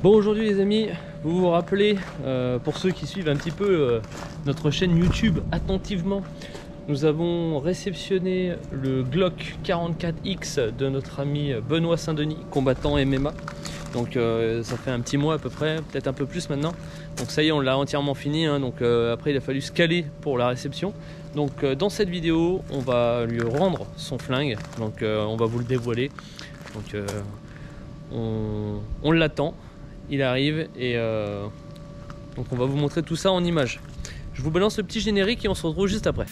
Bon, aujourd'hui les amis, vous vous rappelez, pour ceux qui suivent un petit peu notre chaîne YouTube attentivement, nous avons réceptionné le Glock 44X de notre ami Benoît Saint-Denis, combattant MMA. Donc ça fait un petit mois à peu près, peut-être un peu plus maintenant. Donc ça y est, on l'a entièrement fini, hein. Donc après il a fallu se caler pour la réception. Donc dans cette vidéo, on va lui rendre son flingue. Donc on va vous le dévoiler. Donc on l'attend. Il arrive et donc on va vous montrer tout ça en images. Je vous balance le petit générique et on se retrouve juste après.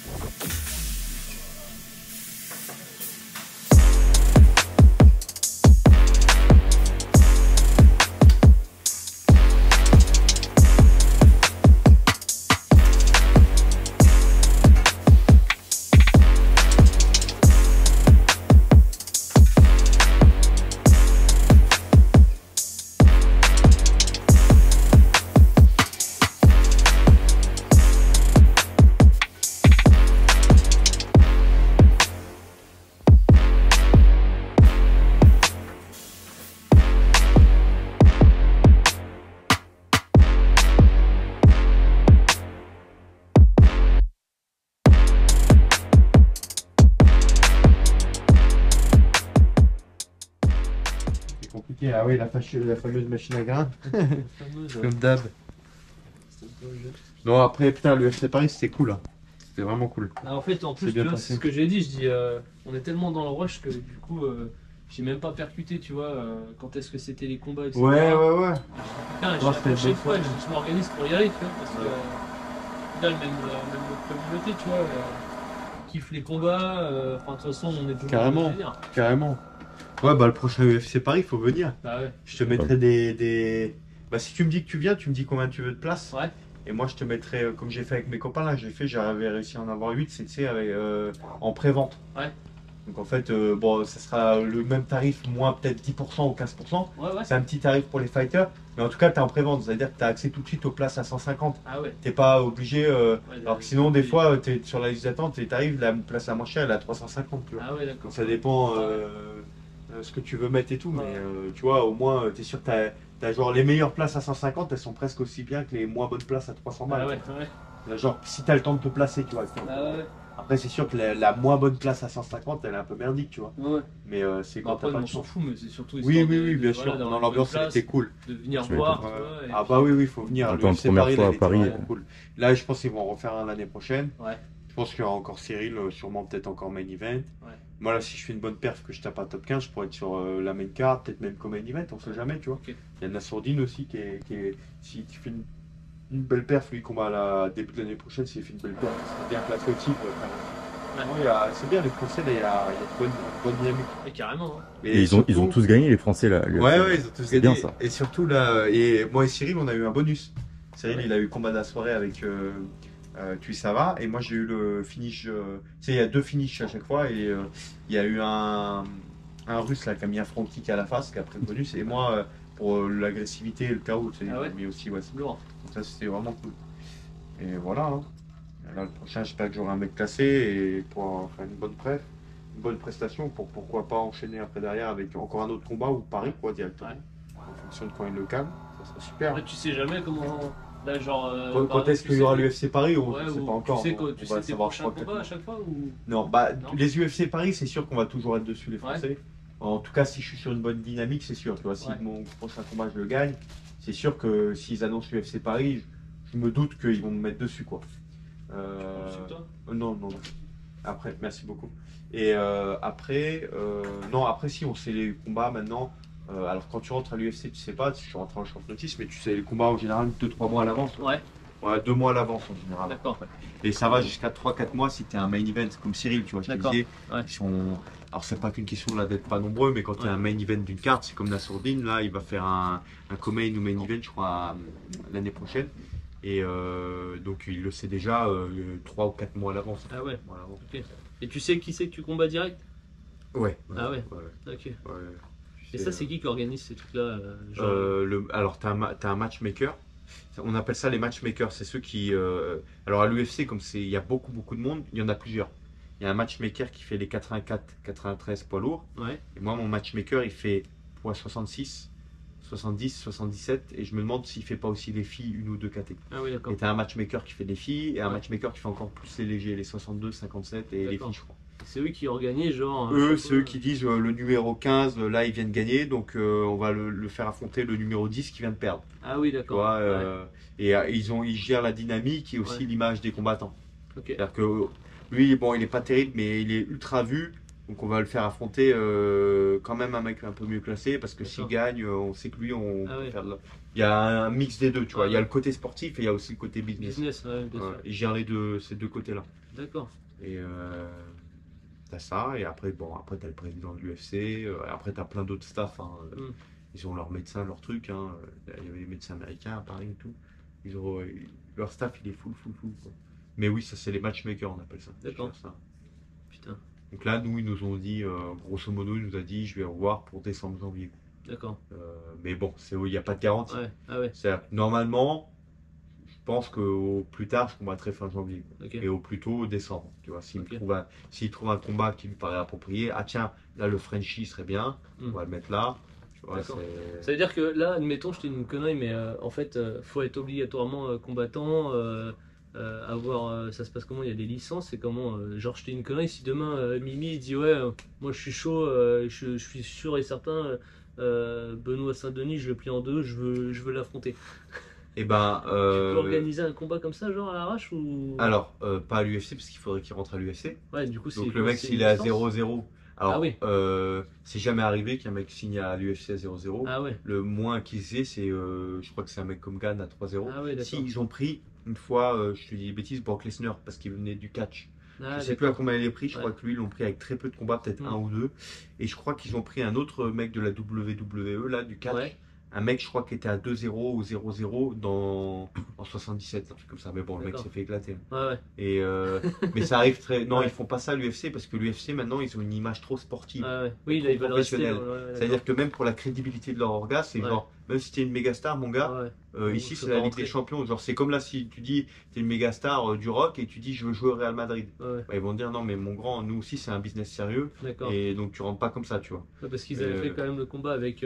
Compliqué, ah oui, la fameuse machine à grains. Comme d'hab. Non, après, putain, le FC Paris, c'était cool. Hein. C'était vraiment cool. Ah, en fait, en plus, c'est ce que j'ai dit. Je dis, on est tellement dans le rush que du coup, j'ai même pas percuté, tu vois, quand est-ce que c'était les combats, etc. Ouais. Putain, Oh, la prochaine fois, je m'organise pour y aller, tu vois, parce que là, même notre communauté, tu vois, kiffe les combats. Enfin, de toute façon, on est toujours Carrément. Ouais, bah le prochain UFC Paris, faut venir. Bah ouais. Je te mettrai des... Bah si tu me dis que tu viens, tu me dis combien tu veux de place. Ouais. Et moi, je te mettrai, comme j'ai fait avec mes copains, là, j'avais réussi à en avoir 8, c'est en pré-vente. Ouais. Donc en fait, bon, ça sera le même tarif, moins peut-être 10% ou 15%. Ouais. C'est un petit tarif pour les fighters, mais en tout cas, tu es en pré-vente, c'est-à-dire que tu as accès tout de suite aux places à 150. Ah ouais. T'es pas obligé, alors que sinon, des fois, tu es sur la liste d'attente et tu arrives, la place la moins chère, elle est à 350. Tu vois. Ah ouais, d'accord. Donc ça dépend ce que tu veux mettre et tout, mais tu vois, au moins, tu es sûr que tu as genre les meilleures places à 150, elles sont presque aussi bien que les moins bonnes places à 300 balles. Ah ouais. Genre, si tu as le temps de te placer, tu vois. Ah ouais. Après, c'est sûr que la moins bonne place à 150, elle est un peu merdique, tu vois. Ouais. Mais c'est quand après, t'as pas on de s'en chance. fout, mais c'est surtout Oui, bien sûr. Dans l'ambiance, c'était cool. De venir voir. Ah bah oui, il faut venir. Le FC Paris, fois à Paris. Cool. Là, je pense qu'ils vont en refaire un l'année prochaine. Ouais. Je pense qu'il y aura encore Cyril, sûrement peut-être encore main event. Ouais. Moi, là, si je fais une bonne perf, que je tape un top 15, je pourrais être sur la main card, peut-être même comme main event, on sait jamais, tu vois. Okay. Il y a Nassourdine aussi qui est si tu fais une belle perf, lui, combat à la début de l'année prochaine, s'il fait une belle perf, c'est bien classé au titre. C'est bien, les Français, là, il y a une bonne dynamique. Et carrément. Hein. Et ils ont tous gagné, les Français, là. Ouais, ils ont tous gagné. Bien, ça. Et surtout, là, et moi et Cyril, on a eu un bonus. Cyril, il a eu combat de la soirée avec Tuisava, et moi j'ai eu le finish. Tu sais, il y a 2 finishes à chaque fois, et il y a eu un russe là qui a mis un front kick à la face qui a pris le bonus, et moi pour l'agressivité et le chaos, tu sais, mais aussi c'est lourd. Donc ça c'était vraiment cool. Et voilà. Hein. Là, le prochain, j'espère que j'aurai un mec classé et pour faire une bonne prestation, pour pourquoi pas enchaîner après derrière avec encore un autre combat ou Paris quoi directement. Ouais. En fonction de quand il le calme, ça serait super. Après, tu sais jamais comment. Là, genre, quand est-ce qu'il y aura l'UFC Paris ou ouais, je sais pas encore. Tu sais tes prochains combats à chaque fois ou... Non, bah non. Les UFC Paris, c'est sûr qu'on va toujours être dessus les Français. Ouais. En tout cas, si je suis sur une bonne dynamique, c'est sûr. Tu vois, si mon prochain combat je le gagne, c'est sûr que s'ils annoncent l'UFC Paris, je me doute qu'ils vont me mettre dessus quoi. Non. Après, merci beaucoup. Et après, si on sait les combats maintenant. Alors quand tu rentres à l'UFC, tu sais pas, si je suis rentré en championnatisme, mais tu sais les combats en général 2-3 mois à l'avance. Ouais, 2 mois à l'avance en général. D'accord. Et ça va jusqu'à 3-4 mois si tu es un main event comme Cyril, tu vois. Je te disais, alors c'est pas qu'une question là d'être pas nombreux, mais quand tu es un main event d'une carte, c'est comme Nassourdine, là il va faire un co-main ou main event, je crois, l'année prochaine. Et donc il le sait déjà 3 ou 4 mois à l'avance. Ah ouais, okay. Et tu sais qui c'est que tu combats direct? Ouais. Ah ouais. Ok. Ouais. Et ça, c'est qui organise ces trucs-là alors, tu as un matchmaker. On appelle ça les matchmakers. C'est ceux qui. Alors, à l'UFC, comme il y a beaucoup de monde, il y en a plusieurs. Il y a un matchmaker qui fait les 84, 93 poids lourds. Ouais. Et moi, mon matchmaker, il fait poids 66, 70, 77, et je me demande s'il fait pas aussi les filles une ou deux KT. Ah oui, d'accord. Et t'as un matchmaker qui fait les filles, et un Ouais. matchmaker qui fait encore plus les légers, les 62, 57 et les D'accord. filles, je crois. C'est eux qui organisent, genre. Eux, c'est eux qui disent le numéro 15, là, ils viennent gagner, donc on va le faire affronter le numéro 10 qui vient de perdre. Ah oui, Tu d'accord. vois, Ouais. et ils gèrent la dynamique et aussi Ouais. l'image des combattants. Ok. C'est-à-dire que lui, bon, il est pas terrible, mais il est ultra vu. Donc on va le faire affronter quand même un mec un peu mieux classé parce que s'il D'accord. gagne, on sait que lui, on Ah peut ouais. faire il y a un mix des deux, tu vois. Ouais, Il y a ouais. le côté sportif et il y a aussi le côté business. Business, ouais, bien Ouais, sûr. il gère les deux, ces deux côtés-là. D'accord. Et t'as ça, et après, bon, après t'as le président de l'UFC, après t'as plein d'autres staffs, hein, Mm. ils ont leurs médecins, leurs trucs, hein, il y avait des médecins américains à Paris et tout. Ils ont, leur staff, il est full, quoi. Mais oui, ça c'est les matchmakers, on appelle ça. D'accord. Je gère ça. Putain. Donc là, nous, ils nous ont dit, grosso modo, il nous a dit, je vais revoir pour décembre, janvier. D'accord. Mais bon, il n'y a pas de garantie. Ouais. Ah ouais. C'est-à-dire que normalement, je pense qu'au plus tard, je combattrai fin janvier. Ok. Et au plus tôt, décembre. Tu vois, Ok. s'il trouve un combat qui lui paraît approprié, ah tiens, là, le Frenchie serait bien, Mm. on va le mettre là. Tu vois, D'accord. c'est... Ça veut dire que là, admettons, je te dis une connerie, mais en fait, faut être obligatoirement combattant, ça se passe comment? Il y a des licences, c'est comment? Genre, je te dis une connerie, si demain Mimi il dit ouais, moi je suis chaud, je suis sûr et certain, Benoît Saint-Denis, je le plie en deux, je veux l'affronter. Eh ben, Tu peux organiser un combat comme ça, genre à l'arrache ou? alors, pas à l'UFC, parce qu'il faudrait qu'il rentre à l'UFC. Ouais, du coup, c'est Donc le mec, c'est s'il une est à licence 0-0, alors Ah oui. c'est jamais arrivé qu'un mec signe à l'UFC à 0-0. Ah ouais. Le moins qu'ils aient, c'est, je crois que c'est un mec comme Gann à 3-0. Ah ouais, Si, d'accord. ils ont pris une fois, je te dis des bêtises, Brock Lesnar, parce qu'il venait du catch. Ah, Je sais plus à d'accord. combien il est pris, je Ouais. crois que lui, ils l'ont pris avec très peu de combats, peut-être Mm. un ou deux. Et je crois qu'ils ont pris un autre mec de la WWE, là, du catch. Ouais. Un mec, je crois, qui était à 2-0 ou 0-0 en 77, un truc comme ça. Mais bon, le mec D'accord. s'est fait éclater. Ouais, ouais. Et mais ça arrive très. Non, Ouais. ils font pas ça à l'UFC parce que l'UFC maintenant ils ont une image trop sportive. Ah ouais. Oui, là, ils veulent rester. Professionnel. Ouais, ouais, C'est-à-dire que même pour la crédibilité de leur orga, c'est Ouais. genre, même si t'es une méga star, mon gars, d'accord. Ouais. ici Donc, c'est faut la pas Ligue des rentrer. Champions. Genre, c'est comme là si tu dis t'es une méga star du rock et tu dis je veux jouer au Real Madrid. Ouais, ouais. Bah, ils vont te dire non, mais mon grand, nous aussi c'est un business sérieux D'accord. et donc tu rentres pas comme ça, tu vois. Ouais, parce qu'ils avaient fait quand même le combat avec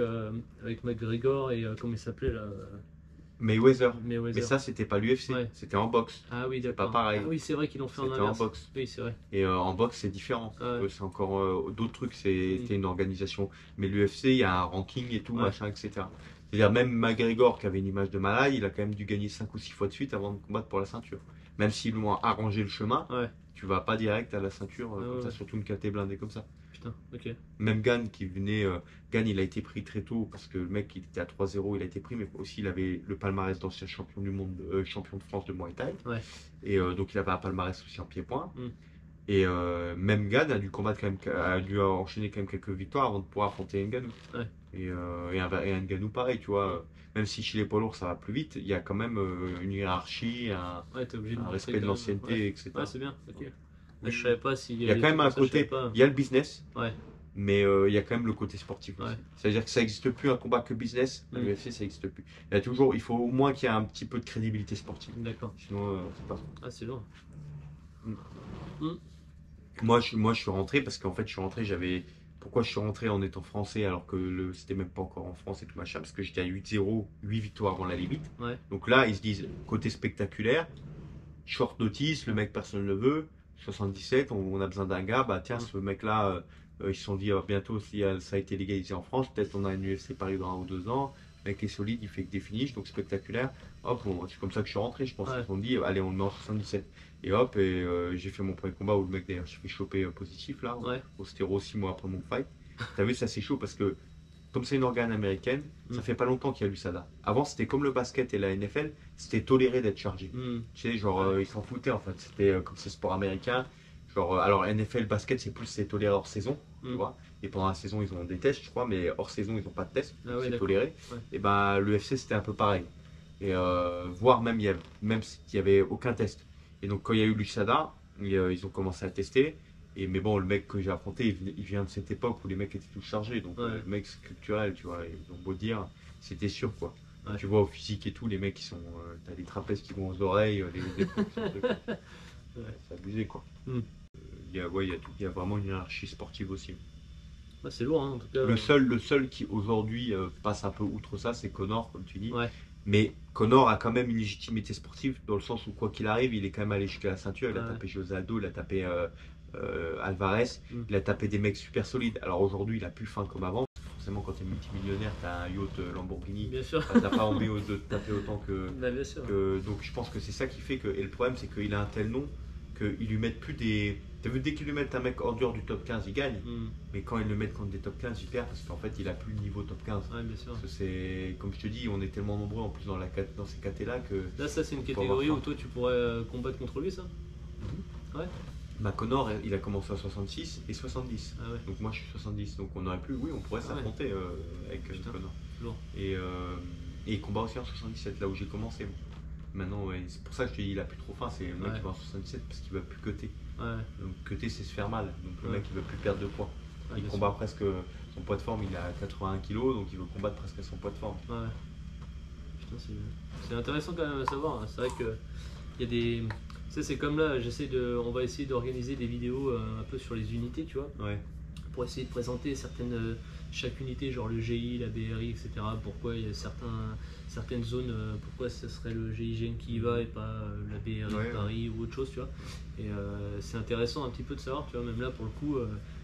McGregor et comment il s'appelait là Mayweather. Mayweather. Mais ça, c'était pas l'UFC, Ouais. c'était en boxe. Ah oui, c'est d'accord. pas pareil. Ah oui, c'est vrai qu'ils l'ont fait en C'était en inverse. boxe. Oui, c'est vrai. Et en boxe, c'est différent. Ouais. C'est encore d'autres trucs, c'était Mm. une organisation. Mais l'UFC, il y a un ranking et tout, Ouais. machin, etc. C'est-à-dire, même McGregor, qui avait une image de malade, il a quand même dû gagner 5 ou 6 fois de suite avant de combattre pour la ceinture. Même s'ils lui ont arrangé le chemin, Ouais. tu vas pas direct à la ceinture Ah comme ouais. ça, surtout une KT blindée comme ça. Putain, ok. Même Gann qui venait, Gann il a été pris très tôt parce que le mec il était à 3-0, il a été pris, mais aussi il avait le palmarès d'ancien champion du monde, champion de France de Muay Thai. Ouais. Et donc il avait un palmarès aussi en pied-point. Mm. Et même Gann a dû combattre quand même, a dû enchaîner quand même quelques victoires avant de pouvoir affronter Ngannou. Ouais. Et un Ngannou pareil, tu vois. Même si chez les poids lourds ça va plus vite, il y a quand même une hiérarchie, Ouais, t'es obligé de un montrer respect quand de même. l'ancienneté, Ouais. etc. Ouais, c'est bien, ok. Mais je savais pas s'il Il y a des quand même trucs un comme ça, je savais côté, pas. il y a le business, Ouais. mais il y a quand même le côté sportif aussi. Ouais. C'est-à-dire que ça n'existe plus un combat que business, à Mm. l'UFC ça n'existe plus. Il faut au moins qu'il y ait un petit peu de crédibilité sportive. D'accord. Sinon, c'est pas. Ah, c'est lourd. Moi, je suis rentré parce qu'en fait, je suis rentré, Pourquoi je suis rentré en étant français alors que c'était même pas encore en France et tout machin? Parce que j'étais à 8-0, 8 victoires avant la limite. Ouais. Donc là, ils se disent, côté spectaculaire, short notice, le mec, personne ne le veut. 77, on a besoin d'un gars, bah tiens, ce mec-là, ils se sont dit, bientôt, si ça a été légalisé en France, peut-être on a une UFC Paris dans 1 ou 2 ans. Le mec est solide, il fait que des finishes, donc spectaculaire. Hop, bon, c'est comme ça que je suis rentré, je pense. Ouais. Ils se sont dit, allez, on le met en 77. Et hop, j'ai fait mon premier combat où le mec, d'ailleurs, je fait choper positif, là, Ouais. au stéro 6 mois après mon fight. T'as vu, ça c'est chaud parce que, comme c'est une organe américaine, ça fait pas longtemps qu'il y a l'USADA. Avant, c'était comme le basket et la NFL, c'était toléré d'être chargé. Mm. Tu sais, genre, Ouais. ils s'en foutaient en fait. C'était comme c'est sport américain. Genre, alors NFL, basket, c'est toléré hors saison, tu Mm. vois. Et pendant la saison, ils ont des tests, je crois, mais hors saison, ils n'ont pas de tests. Ah ouais, c'est d'accord. toléré. Ouais. Et ben, l'UFC, c'était un peu pareil. Et voire même, même s'il n'y avait aucun test. Et donc, quand il y a eu l'USADA, ils ont commencé à tester. Mais bon, le mec que j'ai affronté, il vient de cette époque où les mecs étaient tous chargés. Donc, Ouais. le mec, c'est culturel, tu vois. Ils ont beau dire, c'était sûr, quoi. Ouais. Tu vois, au physique et tout, les mecs, t'as des trapèzes qui vont aux oreilles, les épaules qui sont Ouais. c'est abusé, quoi. Mm. Il y a vraiment une hiérarchie sportive aussi. Ouais, c'est lourd, hein, en tout cas. Le seul qui aujourd'hui passe un peu outre ça, c'est Connor, comme tu dis. Ouais. Mais Connor a quand même une légitimité sportive dans le sens où, quoi qu'il arrive, il est quand même allé jusqu'à la ceinture. Il a tapé José Aldo, il a tapé Alvarez, il a tapé des mecs super solides. Alors aujourd'hui, il a plus faim comme avant. Forcément, quand tu es multimillionnaire, tu as un yacht Lamborghini. Bien sûr. Tu n'as pas envie de taper autant que. Bah, bien sûr. Donc je pense que c'est ça qui fait que. Et le problème, c'est qu'il a un tel nom qu'ils lui mettent plus des. T'as vu, dès qu'ils lui mettent un mec en dehors du top 15, il gagne. Mais quand ils le mettent contre des top 15, il perd parce qu'en fait, il a plus le niveau top 15. Ouais, bien sûr. Parce que c'est, comme je te dis, on est tellement nombreux en plus dans ces catés-là que. Là, ça, c'est une catégorie où toi, tu pourrais combattre contre lui, ça? Ouais. Bah, Connor, il a commencé à 66 et 70. Ah ouais. Donc moi, je suis 70. Donc on aurait pu, oui, on pourrait s'affronter avec Connor. Lourd. Et il combat aussi en 77, là où j'ai commencé. Moi. Maintenant, c'est pour ça que je te dis, il a plus trop faim. C'est le mec qui va en 77 parce qu'il va plus cutter. Ouais. Donc cutter, c'est se faire mal. Donc le mec, il va plus perdre de poids. Ouais, il combat presque son poids de forme, il a 81 kg, donc il veut combattre presque à son poids de forme. Ouais. Putain, c'est intéressant quand même à savoir. Hein. C'est vrai que il y a des. Tu sais, c'est comme là, on va essayer d'organiser des vidéos un peu sur les unités, tu vois. Ouais. Pour essayer de présenter chaque unité, genre le GI, la BRI, etc. Pourquoi il y a certaines zones, pourquoi ce serait le GIGN qui y va et pas la BRI Paris ou autre chose, tu vois. Et c'est intéressant un petit peu de savoir, tu vois, même là pour le coup,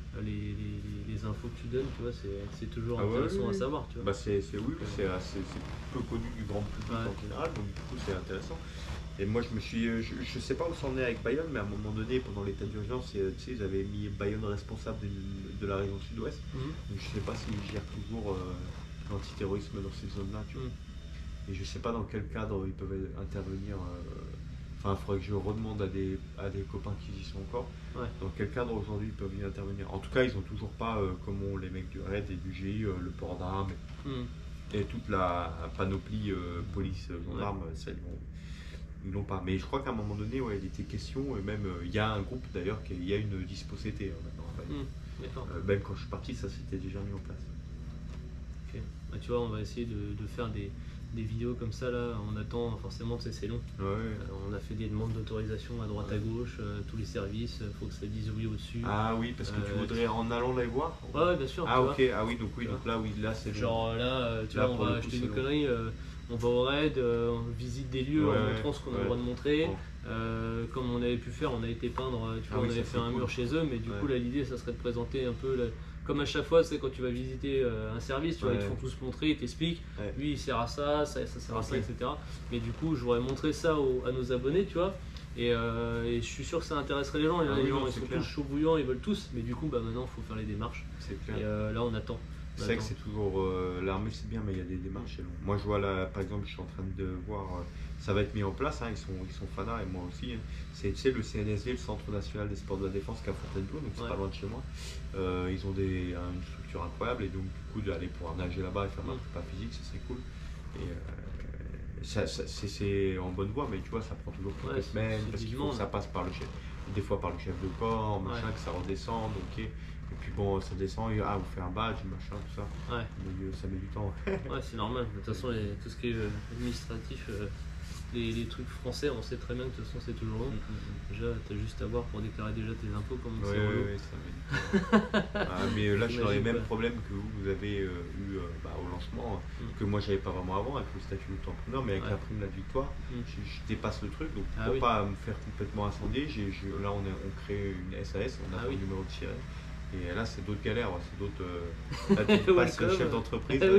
les infos que tu donnes, tu vois, c'est toujours intéressant à savoir, tu vois. Bah c'est peu connu du grand public en général, donc du coup c'est intéressant. Et moi je sais pas où c'en est avec Bayonne, mais à un moment donné, pendant l'état d'urgence, tu sais, ils avaient mis Bayonne responsable de la région sud-ouest. Donc je sais pas s'ils gèrent toujours l'antiterrorisme dans ces zones-là, tu vois. Et je sais pas dans quel cadre ils peuvent intervenir. Enfin, il faudrait que je redemande à des copains qui y sont encore. Dans quel cadre aujourd'hui ils peuvent y intervenir. En tout cas, ils ont toujours pas, comme ont les mecs du RAID et du GI, le port d'armes et toute la panoplie police, gendarme, ça ils l'ont pas. Mais je crois qu'à un moment donné, il était question, et même il y a un groupe d'ailleurs, il y a une dispo-CT maintenant. Même quand je suis parti, ça s'était déjà mis en place. Ok. Bah, tu vois, on va essayer de faire des vidéos comme ça là, on attend forcément, tu sais, c'est long. On a fait des demandes d'autorisation à droite à gauche, tous les services, faut que ça dise oui au-dessus. Ah oui, parce que tu voudrais en allant les voir. Ouais, bien sûr. Ah ok, ah oui, donc là c'est genre là, tu vois, on va acheter une connerie, on va au raid, on visite des lieux en montrant ce qu'on a le droit de montrer. Comme on avait pu faire, on a été peindre, tu vois, on avait fait un mur chez eux, mais du coup là l'idée ça serait de présenter un peu comme à chaque fois, c'est quand tu vas visiter un service, tu vois, ils te font tous montrer, ils t'expliquent, lui il sert à ça, ça sert à ça, etc. Mais du coup, je voudrais montrer ça à nos abonnés, tu vois, et je suis sûr que ça intéresserait les gens. Les gens ils sont tous chauds bouillants, ils veulent tous, mais du coup, bah, maintenant il faut faire les démarches. C'est clair. Et là, on attend. C'est vrai que c'est toujours. L'armée c'est bien, mais il y a des démarches. Moi je vois là, par exemple, je suis en train de voir. Ça va être mis en place, ils sont fanats et moi aussi. C'est, tu sais, le CNSD, le Centre National des Sports de la Défense, qui est à Fontainebleau, donc c'est pas loin de chez moi. Ils ont une structure incroyable et donc du coup d'aller pouvoir nager là-bas et faire un prépa physique, ça serait cool. Et c'est en bonne voie, mais tu vois, ça prend toujours quelques semaines parce qu'il faut que ça passe par le chef, des fois par le chef de corps, machin, que ça redescende, ok. Et puis bon, ça descend, vous fait un badge, machin, tout ça. Mais ça met du temps. C'est normal. De toute façon, tout ce qui est administratif, les trucs français, on sait très bien que de toute façon c'est toujours long. Déjà, tu as juste à voir pour déclarer déjà tes impôts comme c'est relou. Ça met du temps. Mais là, j'ai les mêmes problèmes que vous avez eu au lancement, que moi j'avais pas vraiment avant avec le statut d'auto-entrepreneur, mais avec la prime de la victoire, je dépasse le truc. Donc pour pas me faire complètement incendier, là on crée une SAS, on a un numéro de siret. Et là, c'est d'autres galères, c'est d'autres. Là, tu passes chef d'entreprise. Donc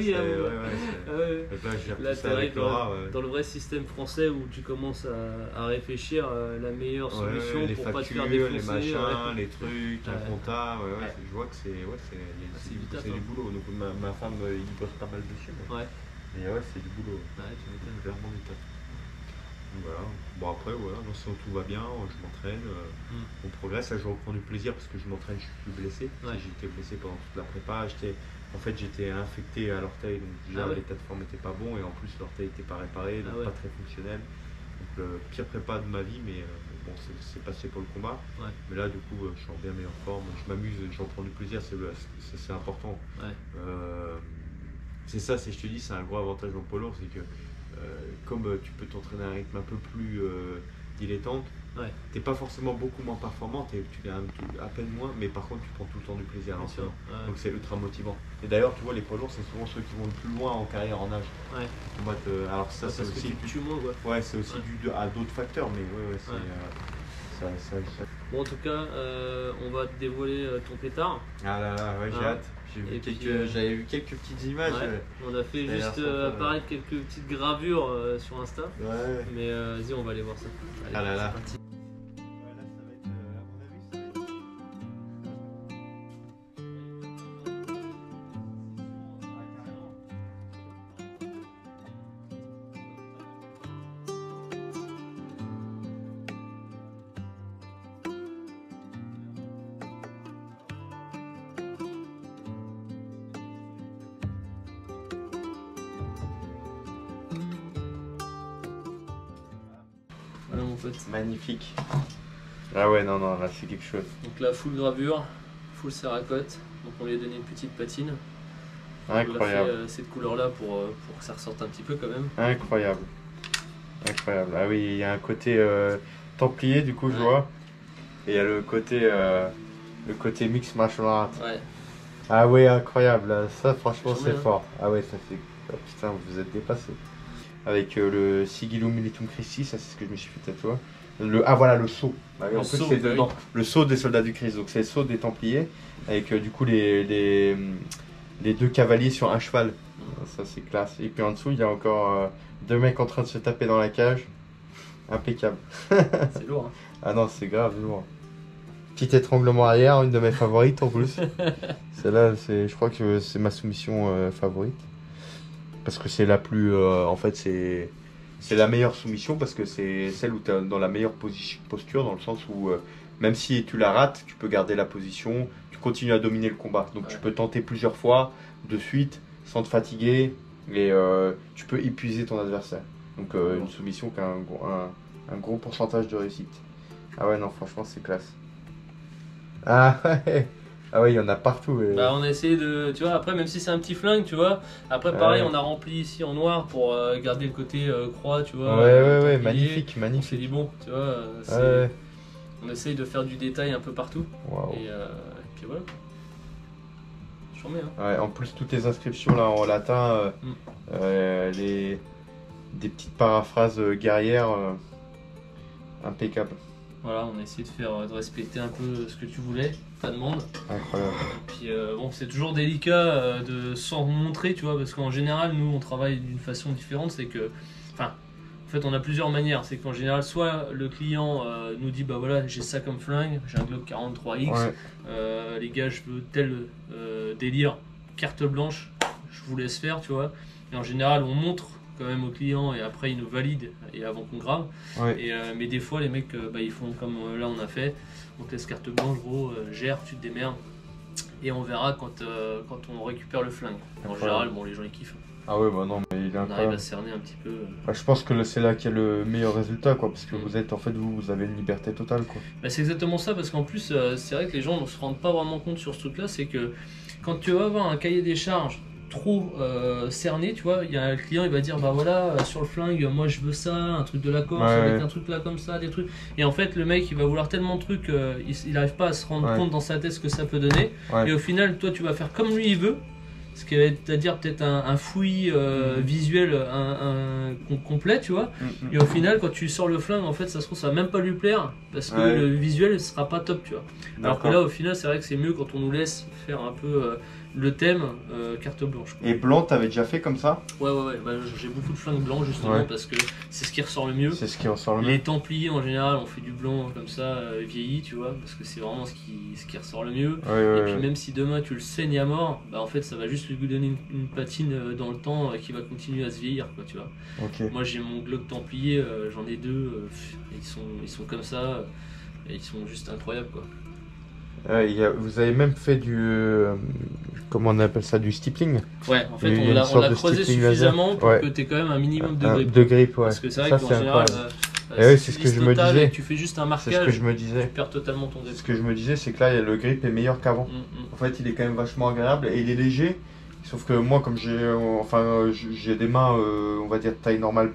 là, tu arrives dans le vrai système français où tu commences à réfléchir la meilleure solution les pour factures, pas te faire défoncer. Les machins, les trucs, un compta. Je vois que c'est du boulot. Donc ma femme, il bosse pas mal dessus. Mais c'est du boulot. Tu m'étonnes. Clairement du taf. Voilà. Bon après sinon tout va bien, je m'entraîne, on progresse, là je reprends du plaisir parce que je m'entraîne, je suis plus blessé. J'étais blessé pendant toute la prépa, j'étais infecté à l'orteil, donc déjà l'état de forme n'était pas bon et en plus l'orteil n'était pas réparé, donc pas très fonctionnel. Donc le pire prépa de ma vie, mais bon c'est passé pour le combat. Mais là du coup je suis en bien meilleure forme, je m'amuse, j'en prends du plaisir, c'est important. C'est ça, je te dis, c'est un gros avantage dans le poids lourd, c'est que comme tu peux t'entraîner à un rythme un peu plus dilettante, Ouais. t'es pas forcément beaucoup moins performant, tu es à peine moins, mais par contre tu prends tout le temps du plaisir à Bien sûr. l'entraînement. Ouais. Donc c'est ultra motivant. Et d'ailleurs, tu vois, les poids lourds, c'est souvent ceux qui vont le plus loin en carrière en âge. Ouais. En mode, alors ça, c'est Parce que aussi, tu tues moins, quoi. ouais, c'est aussi dû à d'autres facteurs, mais ouais, c'est Ouais. Bon, en tout cas, on va te dévoiler ton pétard. Ah là là, ouais, j'ai Hein. hâte. Et puis, J'avais vu quelques petites images. Ouais. On a fait Ça a l'air juste sympa, apparaître quelques petites gravures sur Insta. Ouais. Mais vas-y, on va aller voir ça. Allez, Ah là là. c'est parti. Voilà mon pote. Magnifique. Ah ouais, non, là c'est quelque chose. Donc là, full gravure, full serracote. Donc on lui a donné une petite patine. On l'a fait Incroyable. cette couleur là pour que ça ressorte un petit peu quand même. Incroyable. Incroyable. Ah oui, il y a un côté templier du coup, je Ouais. vois. Et il y a le côté mix martial art. Ouais. Ah ouais, incroyable. Là. Ça, franchement, J'en ai, c'est hein. fort. Ah ouais, ça c'est. Oh, putain, vous êtes dépassé. Avec le Sigillum Militum Christi, ça c'est ce que je me suis fait tatouer. Ah voilà, le sceau. Ah oui, Le en plus, sceau, c'est bah dedans. oui. Le sceau des soldats du Christ. Donc c'est le sceau des Templiers. Avec du coup les deux cavaliers sur un cheval. Ça c'est classe. Et puis en dessous, il y a encore deux mecs en train de se taper dans la cage. Impeccable. C'est lourd. Hein. Ah non, c'est grave lourd. Petit étranglement arrière, une de mes favorites en plus. Celle-là, je crois que c'est ma soumission favorite. Parce que c'est la plus. En fait, c'est la meilleure soumission parce que c'est celle où tu es dans la meilleure posture, dans le sens où même si tu la rates, tu peux garder la position, tu continues à dominer le combat. Donc tu Ouais. peux tenter plusieurs fois de suite sans te fatiguer et tu peux épuiser ton adversaire. Donc une soumission qui a un gros pourcentage de réussite. Ah ouais, non, franchement, c'est classe. Ah ouais, ah ouais, il y en a partout. Bah, on a essayé de. Tu vois, après, même si c'est un petit flingue, tu vois. Après, pareil, Ouais. on a rempli ici en noir pour garder le côté croix, tu vois. Ouais, templier. magnifique, On s'est magnifique. dit, bon, tu vois, Ouais, on essaye de faire du détail un peu partout. waouh. Et puis voilà. J'en mets, hein. Ouais, en plus, toutes les inscriptions là en latin, des petites paraphrases guerrières, impeccables. Voilà, on a essayé de respecter un peu ce que tu voulais, ta demande. Incroyable. Et puis bon, c'est toujours délicat de s'en montrer, tu vois, parce qu'en général, nous, on travaille d'une façon différente. C'est que, enfin, en fait, on a plusieurs manières. C'est qu'en général, soit le client nous dit, bah voilà, j'ai ça comme flingue, j'ai un Glock 43X, Ouais, les gars, je veux tel délire, carte blanche, je vous laisse faire, tu vois. Et en général, on montre quand même au client et après, il nous valide et avant qu'on grave. ouais. Et, mais des fois, les mecs, bah, ils font comme là on a fait. On te laisse carte blanche, gros, gère, tu te démerdes. Et on verra quand on récupère le flingue. En Incroyable. général, bon, les gens ils kiffent. Ah ouais, bah non, mais il est On arrive incroyable. à cerner un petit peu. Bah, je pense que c'est là qu'il y a le meilleur résultat, quoi, parce que Mm. vous êtes, en fait, vous avez une liberté totale, quoi. Bah, c'est exactement ça, parce qu'en plus, c'est vrai que les gens ne se rendent pas vraiment compte sur ce truc-là. C'est que quand tu vas avoir un cahier des charges trop cerné, tu vois, il y a un client, il va dire, bah voilà, sur le flingue, moi je veux ça, un truc de la Corse, Ouais, avec ouais. un truc là comme ça, des trucs. Et en fait, le mec, il va vouloir tellement de trucs, il n'arrive pas à se rendre Ouais. compte dans sa tête ce que ça peut donner. Ouais. Et au final, toi, tu vas faire comme lui il veut, ce qui va être, c'est-à-dire peut-être un fouillis visuel complet, tu vois. Et au final, quand tu sors le flingue, en fait, ça se trouve, ça va même pas lui plaire parce que Ouais. le visuel sera pas top, tu vois. Alors que D'accord. là, au final, c'est vrai que c'est mieux quand on nous laisse faire un peu le thème carte blanche. Quoi. Et blanc, t'avais déjà fait comme ça? Ouais. Bah, j'ai beaucoup de flingues blancs justement Ouais. parce que c'est ce qui ressort le mieux. C'est ce qui ressort le mieux. Les Templiers en général, on fait du blanc comme ça, vieilli, tu vois, parce que c'est vraiment ce qui ressort le mieux. Ouais, ouais, Et puis ouais. même si demain tu le saignes à mort, bah en fait ça va juste lui donner une patine dans le temps qui va continuer à se vieillir, quoi, tu vois. Ok. Moi j'ai mon Glock Templier, j'en ai deux, ils sont comme ça, et ils sont juste incroyables, quoi. Vous avez même fait du. Comment on appelle ça? Du stippling? Ouais, en fait Il y a on une l'a sorte de creusé stippling laser. suffisamment pour Ouais. que tu aies quand même un minimum de Un- grip. de grip, ouais. Parce que c'est vrai Ça, qu'en c'est général, incroyable. Et ouais, si c'est ce tu que vises je me total disais. et que tu fais juste un C'est ce que marquage, je me disais. tu perds totalement ton grip. Ce que je me disais, c'est que là, le grip est meilleur qu'avant. En fait, il est quand même vachement agréable et il est léger. Sauf que moi, comme j'ai des mains, on va dire taille normale plus,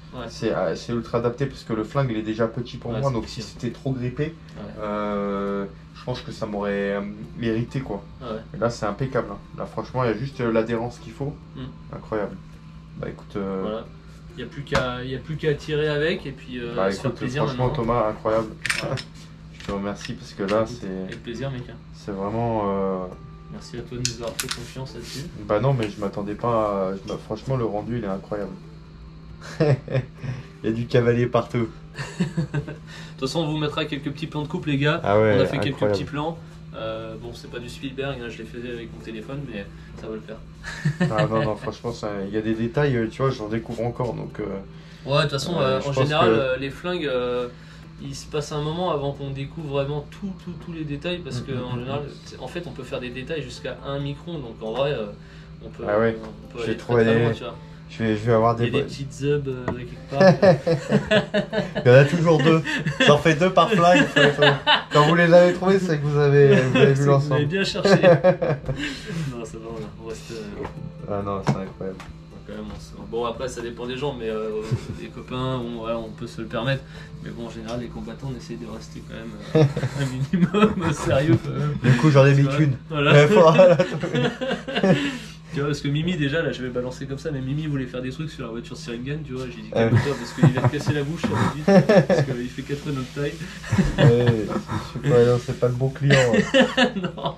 Ouais. C'est ultra adapté parce que le flingue il est déjà petit pour Ouais, moi, c'est donc petit, si hein. c'était trop grippé, je pense que ça m'aurait irrité quoi. Ah ouais. Et là c'est impeccable, hein. Là franchement il y a juste l'adhérence qu'il faut, incroyable. Bah écoute, Voilà. Il n'y a plus qu'à tirer avec et puis bah se faire écoute, plaisir franchement maintenant. Thomas, incroyable. Ouais. Je te remercie parce que là Avec plaisir, mec. Hein. c'est vraiment. Merci à toi de nous avoir fait confiance là-dessus. Bah non, mais je m'attendais pas à... Franchement, le rendu, il est incroyable. Il y a du cavalier partout. De toute façon, on vous mettra quelques petits plans de coupe, les gars. Ah ouais, On a fait quelques incroyable. petits plans. Bon, c'est pas du Spielberg, hein, je l'ai fait avec mon téléphone, mais ça va le faire. Ah non, non, franchement, il y a des détails, tu vois, j'en découvre encore. Donc, Ouais, de toute façon, je en pense général, que- les flingues, il se passe un moment avant qu'on découvre vraiment tous les détails, parce qu'en général, en fait, on peut faire des détails jusqu'à 1 micron, donc en vrai, on peut, Ah ouais. on peut J'ai aller trouvé très, très des- loin, tu vois. je vais avoir Il y des... a des petites zubs quelque part. Il y en a toujours deux. J'en fais deux par flag. Quand vous les avez trouvés, c'est que vous avez vu Vous avez l'ensemble. bien cherché. Non, ça va, on reste. Ah non, c'est incroyable. Quand même, bon, après, ça dépend des gens, mais les copains, bon, ouais, on peut se le permettre. Mais bon, en général, les combattants, on essaie de rester quand même un minimum sérieux. Quand même. Du coup, j'en ai Tu mis vois. qu'une. Voilà. Ouais, voilà. Tu vois, parce que Mimi, déjà, là, je vais balancer comme ça, mais Mimi voulait faire des trucs sur la voiture Seringan, tu vois. J'ai dit, Ouais. calme-toi, parce qu'il va te casser la bouche, ça va vite, parce qu'il fait 4 fois notre taille. Ouais, c'est pas le bon client. Non.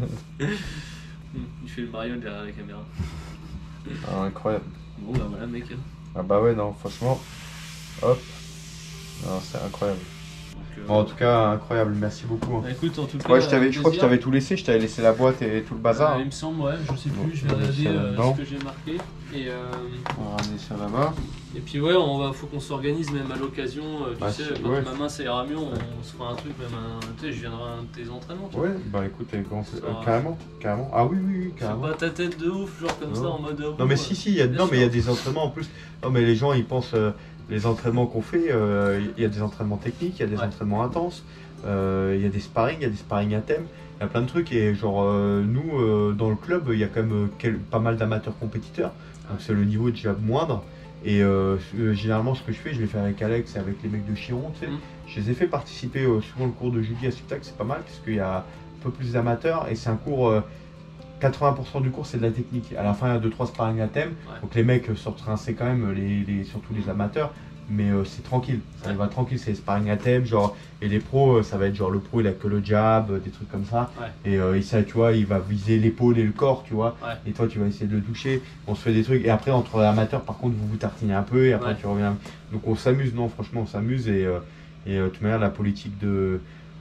Il fait le Mario derrière la caméra. Ah, incroyable. Bon, bah voilà, mec. Ah bah ouais, non, franchement. Hop. Non, c'est incroyable. Donc, Bon, en tout cas, incroyable, merci beaucoup. bah, écoute, en tout cas, Ouais, avec je crois que je plaisir. t'avais tout laissé, je t'avais laissé la boîte et tout le bazar. Il me semble, ouais, je sais Bon, plus, je vais on va regarder laisser là-dedans. ce que j'ai marqué. On va ramener ça là-bas. Et puis ouais, faut qu'on s'organise même à l'occasion, tu Bah, sais, si, quand ouais. ma main ça ira mieux, on se fera un truc, même tu sais, je viendrai à un de tes entraînements, tu vois. Ouais, bah écoute, Ça va. carrément, carrément. Ah oui, oui, oui, Fais carrément. pas ta tête de ouf, genre comme Non. ça, en mode... Non mais si, si, il y a, bien non, mais il y a sûr. des entraînements en plus. Non mais les gens ils pensent, les entraînements qu'on fait, il y a des entraînements techniques, il y a des Ouais. entraînements intenses, il y a des sparring, il y a des sparring à thème, il y a plein de trucs et genre nous dans le club il y a quand même pas mal d'amateurs compétiteurs, donc c'est le niveau déjà moindre. Et généralement ce que je fais, je l'ai fait avec Alex et avec les mecs de Chiron, tu sais. Je les ai fait participer souvent le cours de Julie à Subtac, c'est pas mal parce qu'il y a un peu plus d'amateurs et c'est un cours... 80% du cours c'est de la technique. À la fin, il y a 2-3 sparring à thème. Ouais. Donc les mecs sortent rincés quand même, surtout les amateurs. Mais c'est tranquille. Ça va tranquille, c'est les sparring à thème. Genre, et les pros, ça va être genre le pro, il a que le jab, des trucs comme ça. Ouais. Et ça, tu vois, il va viser l'épaule et le corps, tu vois. Ouais. Et toi, tu vas essayer de le toucher. On se fait des trucs. Et après, entre amateurs, par contre, vous vous tartinez un peu. Et après, Ouais. tu reviens. Donc on s'amuse, non, franchement, on s'amuse. Et de toute manière, la politique de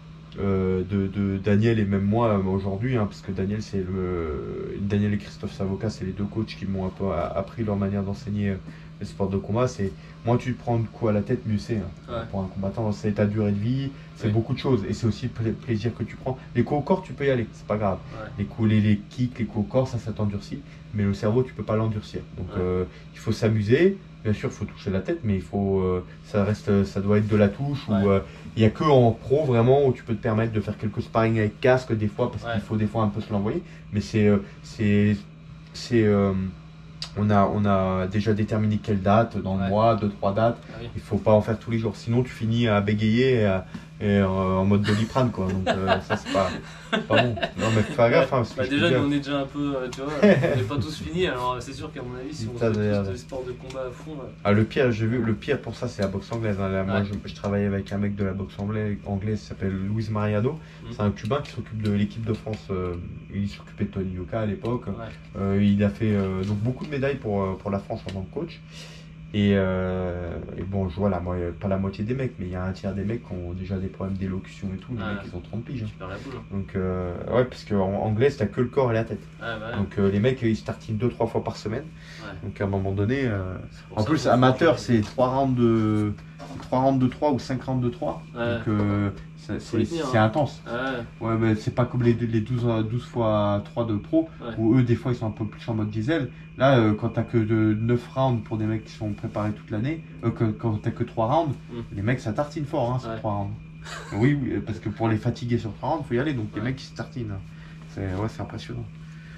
Daniel et même moi aujourd'hui, hein, parce que Daniel Daniel et Christophe Savoca, c'est les deux coachs qui m'ont un peu appris leur manière d'enseigner les sports de combat. C'est moins tu te prends de coups à la tête, mieux c'est, hein. Ouais. Pour un combattant, c'est ta durée de vie, c'est Oui. beaucoup de choses et c'est aussi le plaisir que tu prends. Les coups au corps, tu peux y aller, c'est pas grave. Ouais. Les coups, les kicks, les coups au corps, ça t'endurcit, mais le cerveau, tu peux pas l'endurcir. Donc Ouais. il faut s'amuser. Bien sûr, il faut toucher la tête, mais il faut, ça doit être de la touche. Ouais. Ou il n'y a que en pro vraiment où tu peux te permettre de faire quelques sparring avec casque des fois, parce Ouais. qu'il faut des fois un peu se l'envoyer. Mais on a déjà déterminé quelle date dans le Ouais. mois, 2-3 dates. Ah oui. Il faut pas en faire tous les jours, sinon tu finis à bégayer et en mode Doliprane quoi. Donc ça c'est pas bon. Non mais fais gaffe. Hein, parce que Bah je te déjà, dis, nous on est déjà un peu, tu vois, on n'est pas tous finis, alors c'est sûr qu'à mon avis, si on Putain, fait d'ailleurs. tous des sports de combat à fond, Ah, le pire pour ça, c'est la boxe anglaise, hein. Là, moi, Ouais. je travaille avec un mec de la boxe anglaise qui s'appelle Luis Mariano. C'est un Cubain qui s'occupe de l'équipe de France. Il s'occupait de Tony Yoka à l'époque. Ouais. Il a fait donc beaucoup de médailles pour la France en tant que coach. Et bon, je vois là, moi, pas la moitié des mecs, mais il y a un tiers des mecs qui ont déjà des problèmes d'élocution et tout. Les Ouais. mecs, ils ont 30 piges, hein. Tu perds la boule. Hein. Donc, ouais, parce qu'en anglais, t'as que le corps et la tête. Ouais, bah, ouais. Donc, les mecs, ils se tartinent 2-3 fois par semaine. Ouais. Donc, à un moment donné. C'est pour En ça plus, qu'on amateur, fait- c'est 3 rounds de 3 ou 5 rounds de 3. Ouais. Donc, Faut les tenir, c'est hein. intense. Ouais, Ouais, mais c'est pas comme les 12 fois 3 de pro, Ouais. où eux, des fois, ils sont un peu plus en mode diesel. Là, quand t'as que 9 rounds pour des mecs qui sont préparés toute l'année, quand t'as que 3 rounds, les mecs, ça tartine fort, hein, sur Ouais. 3 rounds. Oui, oui, parce que pour les fatiguer sur 3 rounds, faut y aller. Donc, les Ouais. mecs, ils se tartinent, hein. C'est impressionnant.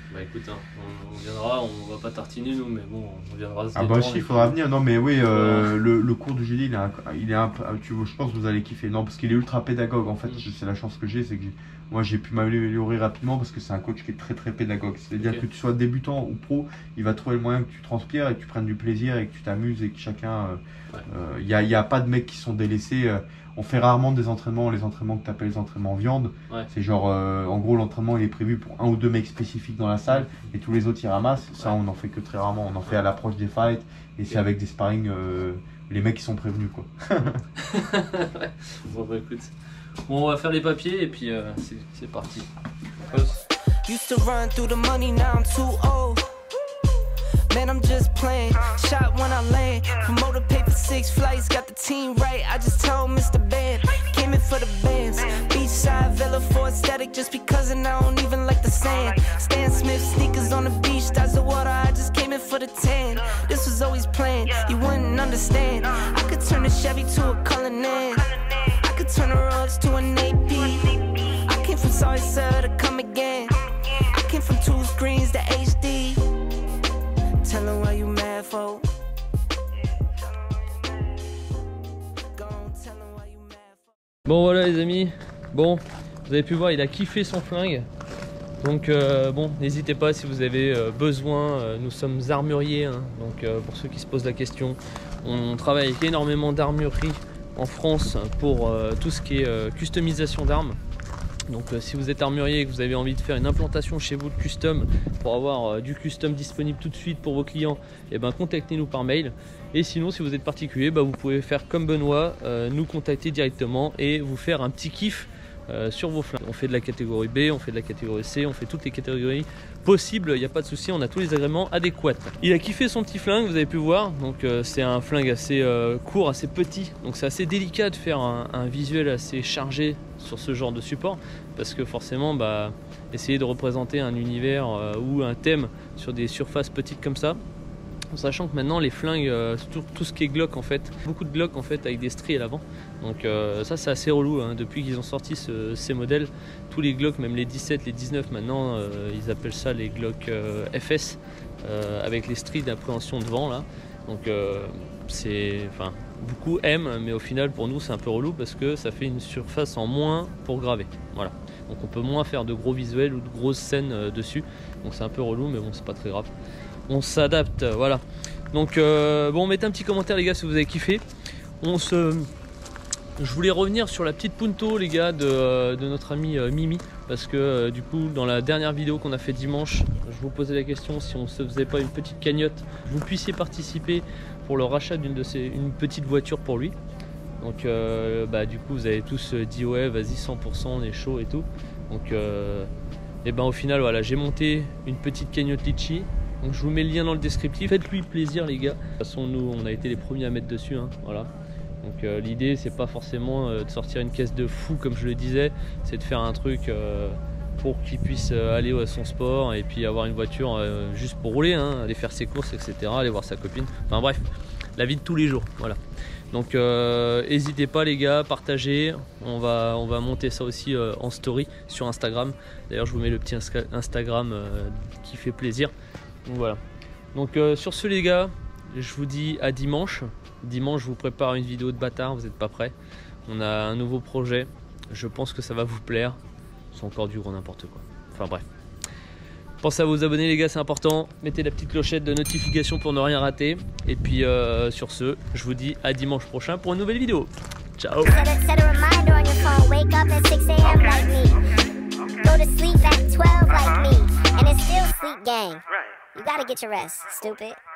Bah écoute, hein, on viendra, on va pas tartiner nous, mais bon, on viendra. Ah bah si, il faudra venir. Non mais oui, le cours de jeudi, il est un peu, je pense que vous allez kiffer. Non, parce qu'il est ultra pédagogue en fait. C'est la chance que j'ai, c'est que moi j'ai pu m'améliorer rapidement parce que c'est un coach qui est très très pédagogue. C'est-à-dire que tu sois débutant ou pro, il va trouver le moyen que tu transpires et que tu prennes du plaisir et que tu t'amuses et que chacun... Il y a pas de mecs qui sont délaissés. On fait rarement des entraînements, les entraînements que tu appelles les entraînements viande. Ouais. C'est genre, en gros, l'entraînement il est prévu pour 1 ou 2 mecs spécifiques dans la salle et tous les autres ils ramassent. Ça, on en fait que très rarement. On en fait à l'approche des fights et c'est avec des sparring, les mecs qui sont prévenus quoi. Bon, bah écoute, bon, on va faire les papiers et puis c'est parti. Used to run through the money, now I'm too old. Man, I'm just playing. Shot when I land. Promoter pay for 6 flights. Got the team right. I just told Mr. Band. Came in for the bands. Beachside Villa for aesthetic. Just because and I don't even like the sand. Stan Smith sneakers on the beach. That's the water. I just came in for the tan. This was always planned. You wouldn't understand. I could turn a Chevy to a Cullinan. I could turn a Rolls to an AP. I came from Sorry Sir to come again. I came from 2 screens to HD. Tell them why you mad for. Bon voilà les amis, bon vous avez pu voir il a kiffé son flingue. Donc bon n'hésitez pas si vous avez besoin, nous sommes armuriers hein. Donc pour ceux qui se posent la question, on travaille avec énormément d'armureries en France pour tout ce qui est customisation d'armes. Donc si vous êtes armurier et que vous avez envie de faire une implantation chez vous de custom pour avoir du custom disponible tout de suite pour vos clients, et ben contactez-nous par mail. Et sinon si vous êtes particulier, vous pouvez faire comme Benoît, nous contacter directement et vous faire un petit kiff sur vos flingues. On fait de la catégorie B, on fait de la catégorie C, on fait toutes les catégories possibles, il n'y a pas de souci, on a tous les agréments adéquats. Il a kiffé son petit flingue, vous avez pu voir, donc c'est un flingue assez court, assez petit, donc c'est assez délicat de faire un visuel assez chargé sur ce genre de support, parce que forcément essayer de représenter un univers ou un thème sur des surfaces petites comme ça, en sachant que maintenant les flingues, tout ce qui est Glock en fait, beaucoup de Glock en fait avec des stries à l'avant, donc ça c'est assez relou hein. Depuis qu'ils ont sorti ces modèles, tous les Glock, même les 17, les 19 maintenant, ils appellent ça les Glock FS, avec les stries d'appréhension devant là, donc beaucoup aiment, mais au final pour nous c'est un peu relou parce que ça fait une surface en moins pour graver, voilà. Donc on peut moins faire de gros visuels ou de grosses scènes dessus, donc c'est un peu relou, mais bon c'est pas très grave, on s'adapte, voilà. Donc bon, mettez un petit commentaire les gars si vous avez kiffé. Je voulais revenir sur la petite punto les gars de notre ami Mimi, parce que du coup dans la dernière vidéo qu'on a fait dimanche, je vous posais la question si on se faisait pas une petite cagnotte, vous puissiez participer pour le rachat une petite voiture pour lui. Donc du coup vous avez tous dit ouais vas-y 100%, on est chaud et tout. Donc au final voilà, j'ai monté une petite cagnotte Litchi. Donc je vous mets le lien dans le descriptif. Faites-lui plaisir les gars. De toute façon nous on a été les premiers à mettre dessus hein, voilà. Donc l'idée c'est pas forcément de sortir une caisse de fou comme je le disais, c'est de faire un truc pour qu'il puisse aller à son sport et puis avoir une voiture juste pour rouler hein, aller faire ses courses etc, aller voir sa copine, enfin bref, la vie de tous les jours, voilà. Donc n'hésitez pas les gars, partagez, on va monter ça aussi en story sur Instagram. D'ailleurs je vous mets le petit Instagram qui fait plaisir. Donc voilà. Donc sur ce les gars, je vous dis à dimanche. Dimanche je vous prépare une vidéo de bâtard, vous n'êtes pas prêts. On a un nouveau projet, je pense que ça va vous plaire. C'est encore du gros n'importe quoi. Enfin bref. Pensez à vous abonner les gars, c'est important. Mettez la petite clochette de notification pour ne rien rater. Et puis sur ce, je vous dis à dimanche prochain pour une nouvelle vidéo. Ciao. You gotta get your rest, stupid.